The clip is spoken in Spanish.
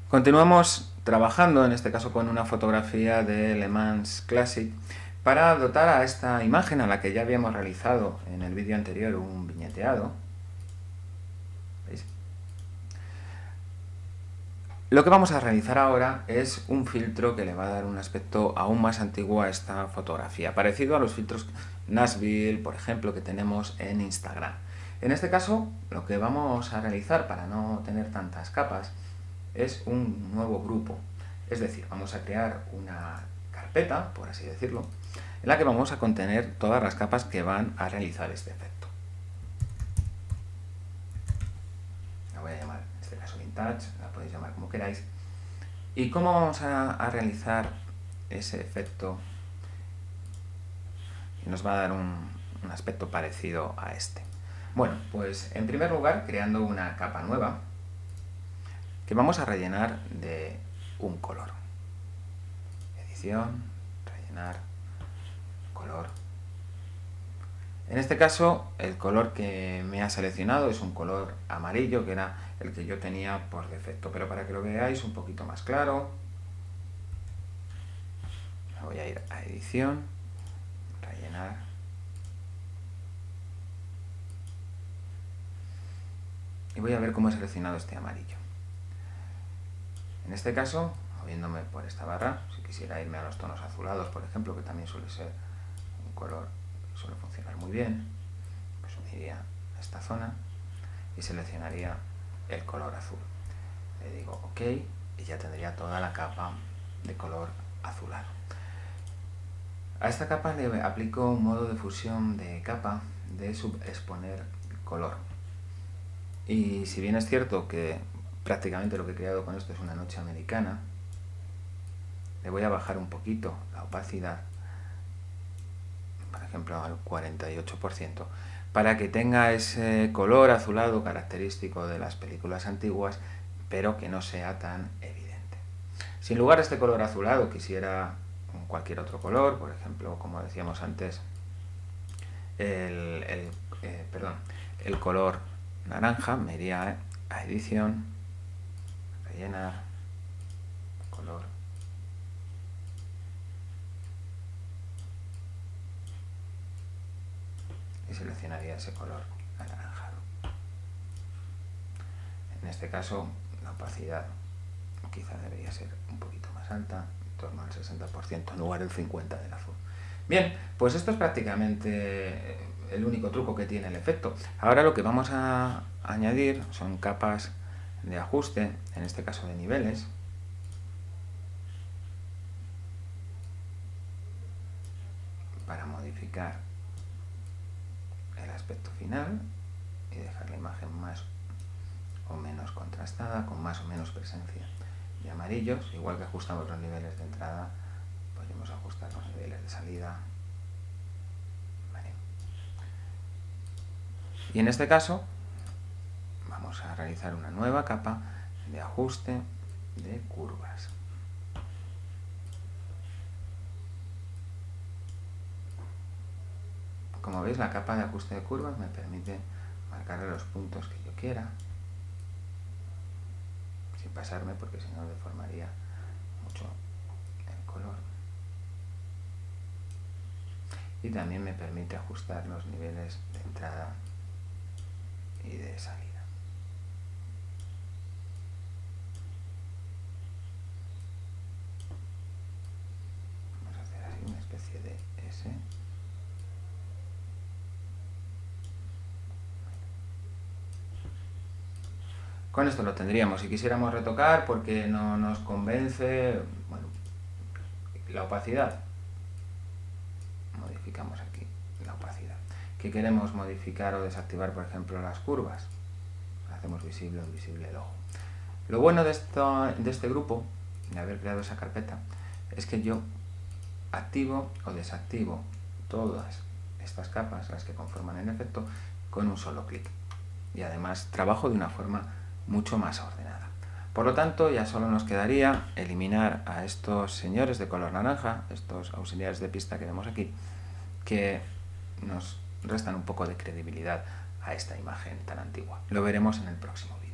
Continuamos trabajando, en este caso con una fotografía de Le Mans Classic, para dotar a esta imagen, a la que ya habíamos realizado en el vídeo anterior un viñeteado. ¿Veis? Lo que vamos a realizar ahora es un filtro que le va a dar un aspecto aún más antiguo a esta fotografía, parecido a los filtros Nashville, por ejemplo, que tenemos en Instagram. En este caso, lo que vamos a realizar para no tener tantas capas es un nuevo grupo. Es decir, vamos a crear una carpeta, por así decirlo, en la que vamos a contener todas las capas que van a realizar este efecto. La voy a llamar, en este caso, Vintage, la podéis llamar como queráis. ¿Y cómo vamos a realizar ese efecto? Y nos va a dar un aspecto parecido a este. Bueno, pues en primer lugar, creando una capa nueva, que vamos a rellenar de un color. Edición, rellenar, color. En este caso, el color que me ha seleccionado es un color amarillo, que era el que yo tenía por defecto, pero para que lo veáis un poquito más claro, me voy a ir a edición, rellenar, y voy a ver cómo he seleccionado este amarillo. En este caso, moviéndome por esta barra, si quisiera irme a los tonos azulados, por ejemplo, que también suele ser un color que suele funcionar muy bien, pues me iría a esta zona y seleccionaría el color azul. Le digo OK y ya tendría toda la capa de color azulado. A esta capa le aplico un modo de fusión de capa de subexponer color. Y si bien es cierto que prácticamente lo que he creado con esto es una noche americana, le voy a bajar un poquito la opacidad, por ejemplo al 48%, para que tenga ese color azulado característico de las películas antiguas, pero que no sea tan evidente. Si en lugar de este color azulado quisiera cualquier otro color, por ejemplo, como decíamos antes, el color naranja, me iría a edición, rellenar, color, y seleccionaría ese color anaranjado. En este caso, la opacidad quizá debería ser un poquito más alta, en torno al 60% en lugar del 50% del azul. Bien, pues esto es prácticamente el único truco que tiene el efecto. Ahora lo que vamos a añadir son capas de ajuste, en este caso de niveles, para modificar el aspecto final y dejar la imagen más o menos contrastada, con más o menos presencia de amarillos. Igual que ajustamos los niveles de entrada, podemos ajustar los niveles de salida. Vale. Y en este caso vamos a realizar una nueva capa de ajuste de curvas. Como veis, la capa de ajuste de curvas me permite marcarle los puntos que yo quiera, sin pasarme, porque si no deformaría mucho el color. Y también me permite ajustar los niveles de entrada y de salida. Vamos a hacer así una especie de S. Con esto lo tendríamos. Si quisiéramos retocar porque no nos convence, bueno, la opacidad, modificamos aquí la opacidad. ¿Qué queremos modificar o desactivar? Por ejemplo, las curvas. Hacemos visible o invisible el ojo. Lo bueno de este grupo, de haber creado esa carpeta, es que yo activo o desactivo todas estas capas, las que conforman el efecto, con un solo clic. Y además trabajo de una forma mucho más ordenada. Por lo tanto, ya solo nos quedaría eliminar a estos señores de color naranja, estos auxiliares de pista que vemos aquí, que nos restan un poco de credibilidad a esta imagen tan antigua. Lo veremos en el próximo vídeo.